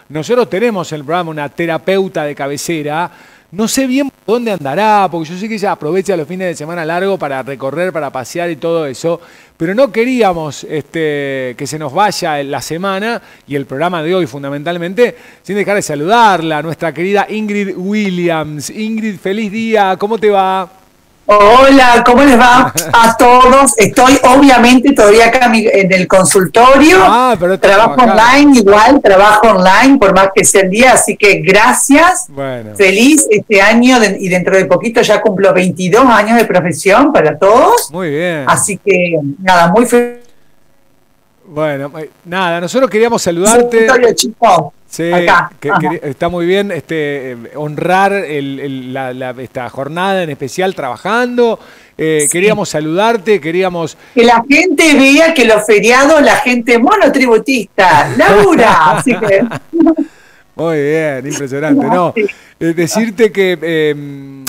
nosotros tenemos en el programa una terapeuta de cabecera. No sé bien por dónde andará, porque yo sé que ella aprovecha los fines de semana largo para recorrer, para pasear y todo eso, pero no queríamos que se nos vaya la semana y el programa de hoy fundamentalmente, sin dejar de saludarla, a nuestra querida Ingrid Williams. Ingrid, feliz día, ¿cómo te va? Hola, ¿cómo les va a todos? Estoy obviamente todavía acá en el consultorio, pero trabajo online igual, trabajo online por más que sea el día, así que gracias, bueno. Feliz este año y dentro de poquito ya cumplo 22 años de profesión para todos. Muy bien. Así que nada, muy feliz. Bueno, nada, nosotros queríamos saludarte. Sí, acá. Está muy bien honrar esta jornada en especial trabajando. Sí. Queríamos saludarte, queríamos... Que la gente vea que los feriados, la gente monotributista, labura. Así que... Muy bien, impresionante. No, decirte que...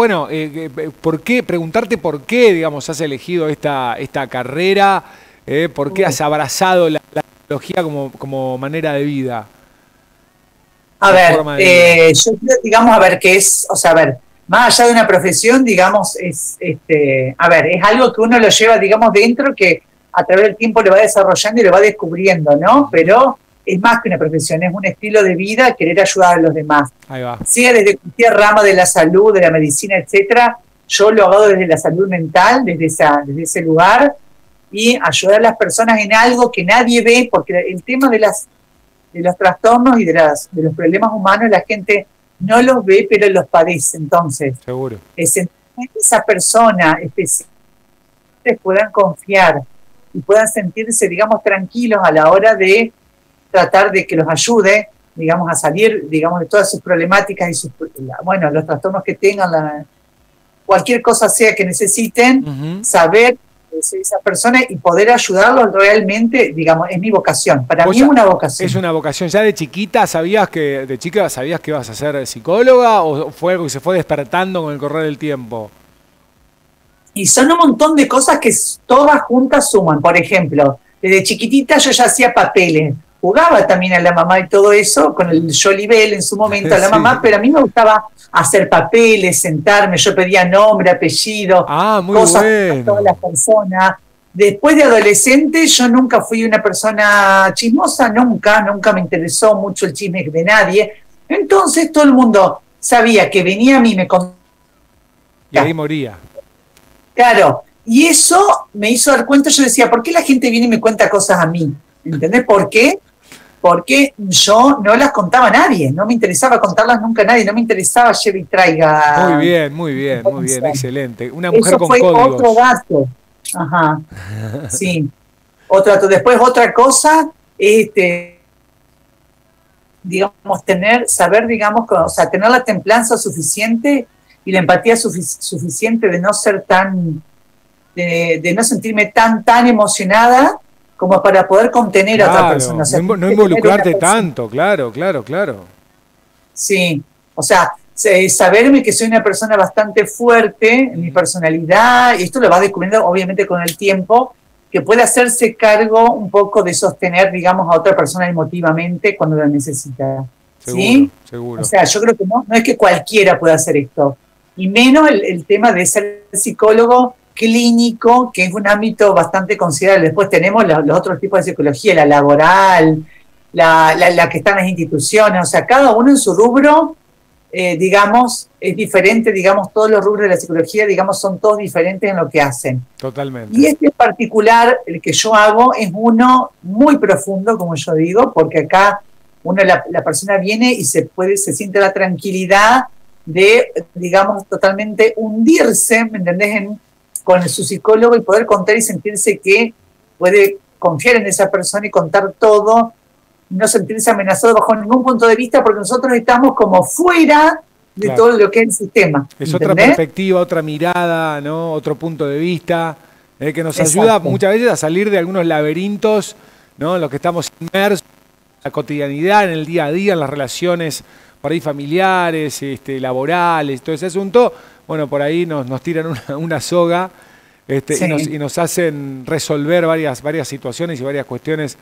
preguntarte por qué, digamos, has elegido esta carrera, por qué has abrazado la tecnología como manera de vida. A ver, yo creo, digamos, a ver, que es, o sea, a ver, más allá de una profesión, digamos, es algo que uno lo lleva, digamos, dentro, que a través del tiempo lo va desarrollando y lo va descubriendo, ¿no? Pero es más que una profesión, es un estilo de vida, querer ayudar a los demás. Ahí va. Sea desde cualquier rama de la salud, de la medicina, etcétera, yo lo hago desde la salud mental, desde ese lugar, y ayudar a las personas en algo que nadie ve, porque el tema de los trastornos y de los problemas humanos, la gente no los ve, pero los padece. Entonces, seguro. Esa persona especial puedan confiar y puedan sentirse, digamos, tranquilos a la hora de tratar de que los ayude, digamos, a salir, digamos, de todas sus problemáticas y los trastornos que tengan, cualquier cosa sea que necesiten, saber esa persona y poder ayudarlos realmente, digamos, es mi vocación. Para mí es una vocación. Es una vocación. ¿Ya de chiquita sabías que ibas a ser psicóloga o fue algo que se fue despertando con el correr del tiempo? Y son un montón de cosas que todas juntas suman. Por ejemplo, desde chiquitita yo ya hacía papeles. Jugaba también a la mamá y todo eso, con el Jolibel en su momento a la mamá, pero a mí me gustaba hacer papeles, sentarme, yo pedía nombre, apellido, cosas para todas las personas. Después de adolescente yo nunca fui una persona chismosa, nunca me interesó mucho el chisme de nadie. Entonces todo el mundo sabía que venía a mí y me contaba. Y ahí moría. Claro, y eso me hizo dar cuenta, yo decía, ¿por qué la gente viene y me cuenta cosas a mí? ¿Entendés por qué? Porque yo no las contaba a nadie, no me interesaba contarlas nunca a nadie, no me interesaba lleve y traiga. Muy bien, excelente. Una mujer eso con fue códigos. Otro dato. Ajá, sí. Otro dato. Después otra cosa, digamos, saber, digamos, o sea, tener la templanza suficiente y la empatía suficiente de no ser de no sentirme tan emocionada como para poder contener a otra persona. O sea, no involucrarte tanto, claro. Sí, o sea, saberme que soy una persona bastante fuerte en mi personalidad, y esto lo vas descubriendo obviamente con el tiempo, que puede hacerse cargo un poco de sostener, digamos, a otra persona emotivamente cuando la necesita. ¿Sí? Seguro. O sea, yo creo que no es que cualquiera pueda hacer esto, y menos el tema de ser psicólogo clínico, que es un ámbito bastante considerable. Después tenemos los otros tipos de psicología, la laboral, la que está en las instituciones, o sea, cada uno en su rubro, digamos, es diferente, digamos, todos los rubros de la psicología, digamos, son todos diferentes en lo que hacen. Totalmente. Y este en particular, el que yo hago, es uno muy profundo, como yo digo, porque acá la persona viene y se siente la tranquilidad de, digamos, totalmente hundirse, ¿me entendés?, con su psicólogo y poder contar y sentirse que puede confiar en esa persona y contar todo, no sentirse amenazado bajo ningún punto de vista, porque nosotros estamos como fuera de todo lo que es el sistema. Es otra perspectiva, otra mirada, ¿no? Otro punto de vista, que nos ayuda muchas veces a salir de algunos laberintos, ¿no? En los que estamos inmersos, en la cotidianidad, en el día a día, en las relaciones por ahí familiares, laborales, todo ese asunto. Bueno, por ahí nos tiran una soga y nos hacen resolver varias situaciones y varias cuestiones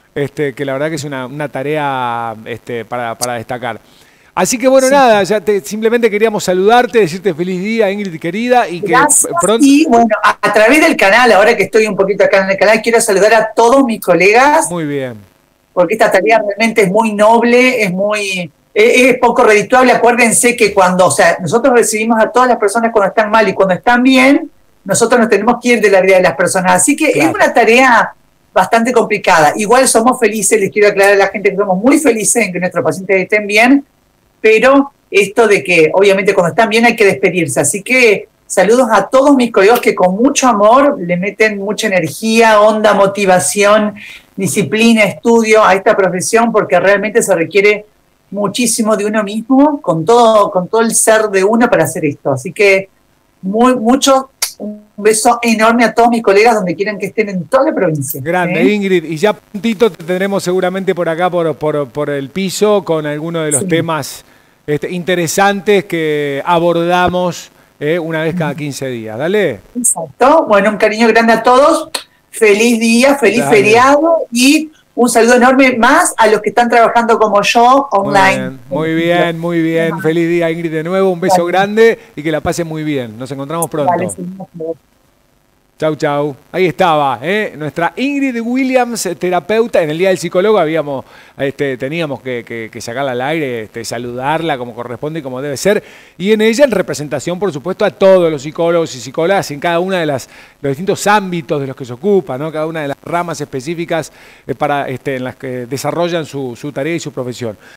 que la verdad que es una tarea para destacar. Así que bueno, Sí. nada, simplemente queríamos saludarte, decirte feliz día, Ingrid querida, y que Gracias. pronto... Y bueno, a través del canal, ahora que estoy un poquito acá en el canal, quiero saludar a todos mis colegas, Muy bien. porque esta tarea realmente es muy noble, es poco redituable. Acuérdense que cuando, o sea, nosotros recibimos a todas las personas cuando están mal y cuando están bien, nosotros nos tenemos que ir de la vida de las personas. Así que Claro. es una tarea bastante complicada. Igual somos felices, les quiero aclarar a la gente que somos muy felices en que nuestros pacientes estén bien, pero esto de que obviamente cuando están bien hay que despedirse. Así que saludos a todos mis colegas que con mucho amor le meten mucha energía, onda, motivación, disciplina, estudio a esta profesión, porque realmente se requiere muchísimo de uno mismo, con todo el ser de uno para hacer esto. Así que un beso enorme a todos mis colegas donde quieran que estén en toda la provincia. Grande, Ingrid. Y ya prontito te tendremos seguramente por acá, por el piso, con algunos de los temas interesantes que abordamos una vez cada 15 días. Dale. Exacto. Bueno, un cariño grande a todos. Feliz día, feliz Dale. feriado y un saludo enorme más a los que están trabajando como yo online. Muy bien, muy bien. Feliz día, Ingrid, de nuevo. Un beso grande y que la pase muy bien. Nos encontramos pronto. Vale, seguimos. Chau, chau. Ahí estaba, nuestra Ingrid Williams, terapeuta. En el Día del Psicólogo teníamos que sacarla al aire, saludarla como corresponde y como debe ser. Y en ella, en representación, por supuesto, a todos los psicólogos y psicólogas en cada una de los distintos ámbitos de los que se ocupa, ¿no? Cada una de las ramas específicas en las que desarrollan su tarea y su profesión.